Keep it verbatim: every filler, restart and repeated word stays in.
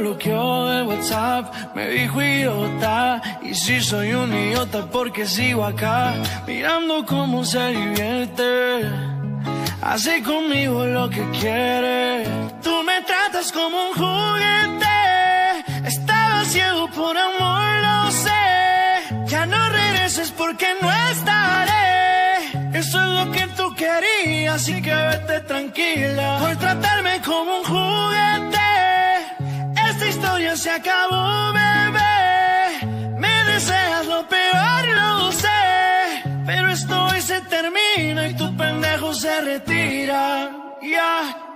bloqueó de WhatsApp, me dijo idiota. Y si soy un idiota porque sigo acá, mirando cómo se divierte, hace conmigo lo que quiere. Tú me tratas como un juguete, estaba ciego por amor, lo sé. Ya no regreses porque no estaré, eso es lo que tú querías, así que vete tranquila. Por tratarme como un juguete, esta historia se acabó, bebé. Me deseas lo peor, lo sé, pero esto hoy se termina y tu pendejo se retira, ya. Yeah.